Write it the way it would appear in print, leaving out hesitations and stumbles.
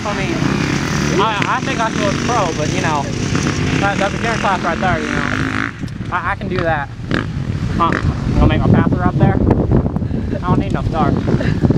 I mean, I think I feel pro, but you know, that beginner class right there, you know, I can do that. I'm gonna make my passer up there. I don't need no start.